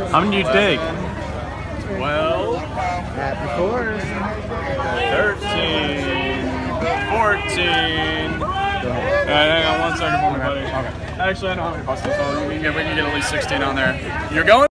How many do you take? 12. Happy 4th. 13. 14. Hang on 1 second for me, buddy. Okay. Actually, I know how many buses, so we can get at least 16 on there. You're going?